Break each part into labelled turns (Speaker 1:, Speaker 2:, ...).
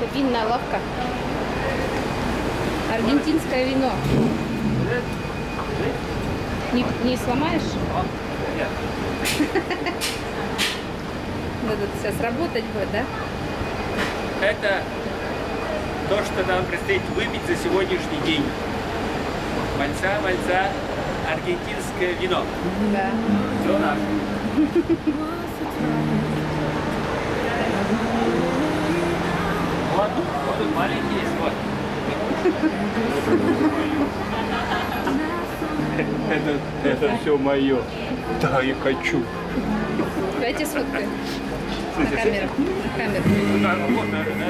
Speaker 1: Винная лавка. Аргентинское вино. Не сломаешь?
Speaker 2: Нет.
Speaker 1: Надо сейчас работать будет, да?
Speaker 2: Это то, что нам предстоит выпить за сегодняшний день. Мальца, аргентинское вино.
Speaker 1: Да.
Speaker 2: Все наше. Вот тут маленький есть, вот. Это все мое. Да, я хочу.
Speaker 1: Давайте сфоткаем. На камеру. На камеру.
Speaker 2: Да, вот, наверное,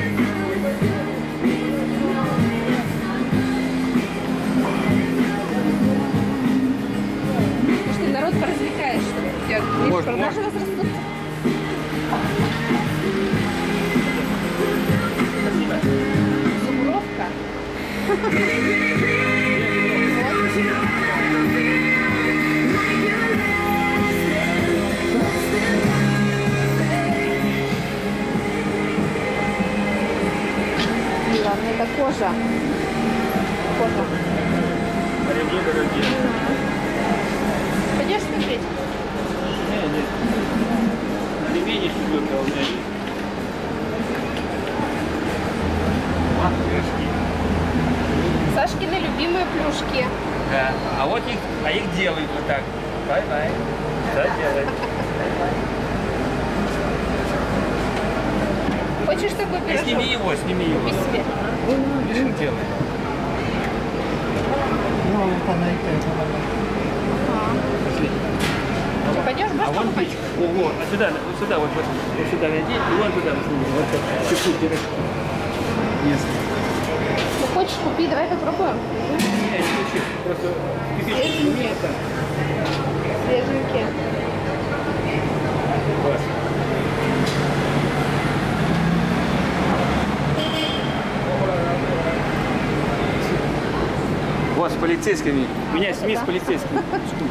Speaker 1: Потому что народ поразвлекаешь, что ли? У тебя, видишь, продажи у вас растут. Зубровка. Главное, это кожа. Кожа. Пойдешь смотреть?
Speaker 2: Нет. Ремень четвертый у меня есть. Вот плюшки.
Speaker 1: Сашкины любимые плюшки.
Speaker 2: Да. А вот их делают вот так. Бай-бай. Что делать?
Speaker 1: Хочешь такой пирожок?
Speaker 2: Сними его.
Speaker 1: Купи себе.
Speaker 2: Видишь, он делает.
Speaker 1: Ты пойдешь
Speaker 2: А вон
Speaker 1: покупать?
Speaker 2: вот сюда, вот сюда найди, и вон туда сними. Вот так. Чуть-чуть пирожки.
Speaker 1: Ну хочешь купи, давай попробуем.
Speaker 2: Не хочу. Просто
Speaker 1: Свеженькие. Свеженькие.
Speaker 2: Класс. Вот с полицейскими. Меня сними с полицейскими.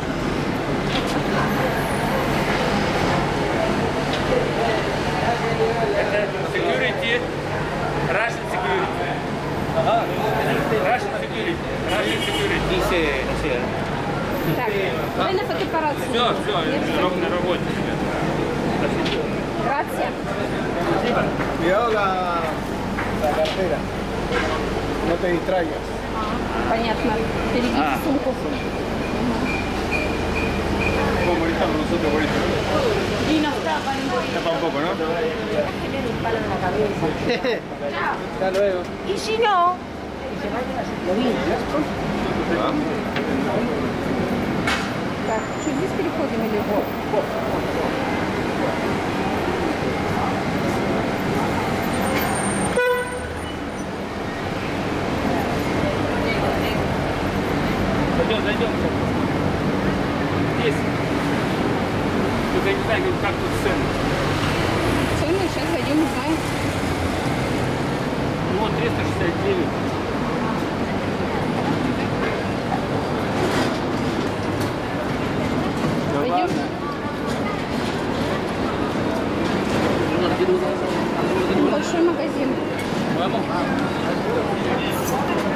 Speaker 2: Это security, Russian security. Ага. Russian security.
Speaker 1: Так, давай на фотоаппарат.
Speaker 2: Все, на работе.
Speaker 1: Грация.
Speaker 3: Cuidado la cartera. No te distraigas.
Speaker 1: Понятно. Берегите сумку.
Speaker 3: Como ahorita nosotros por eso.
Speaker 1: Y nos tapan un poquito.
Speaker 3: Tapa un poco, ¿no?
Speaker 1: Tener un palo en la cabeza.
Speaker 3: Hasta luego.
Speaker 1: Y si no, так, что здесь переходим или вот?
Speaker 2: Зайдем. Здесь. Тут я не знаю, как тут цены.
Speaker 1: Цены сейчас зайдем, узнаем.
Speaker 2: Ну вот 369.
Speaker 1: Пойдем? Большой магазин.
Speaker 2: Мама?